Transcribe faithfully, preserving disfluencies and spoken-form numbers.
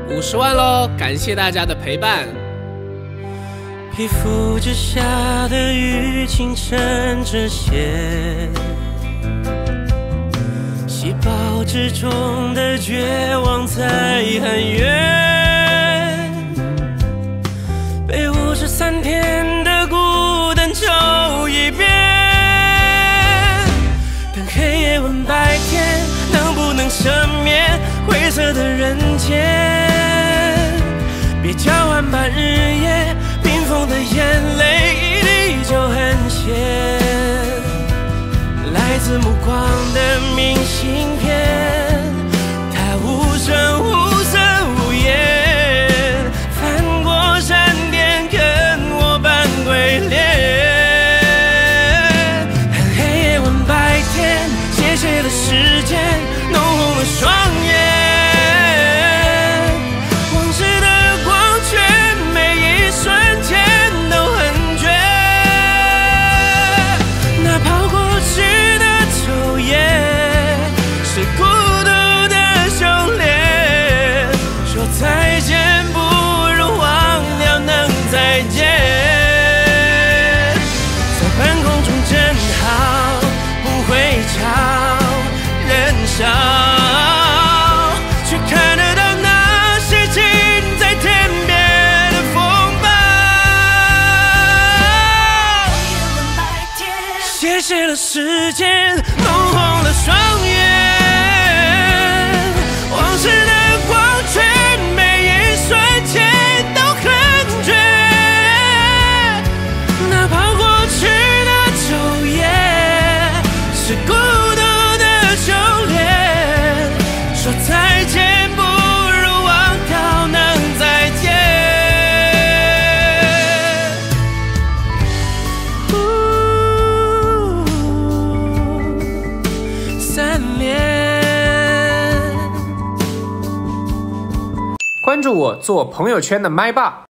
五十万喽！感谢大家的陪伴。 皮肤之下的雨，清晨止血，细胞之中的绝望在很远，被五十三天的孤单走一遍。等黑夜问白天，能不能赦免灰色的人间？别交换半日夜，冰封的眼泪一滴就很咸。来自目光的明信片，它无声无色无言，翻过山巅跟我扮鬼脸。恨黑夜问白天，斜斜的时间弄红了双眼。却看得到那些近在天边的风暴，斜斜的时间弄红了双眼，往事的光圈每一瞬间都很绝，哪怕过去的昼夜是孤独的修炼，说再见不如忘掉能再见。三年。 关注我，做朋友圈的麦霸。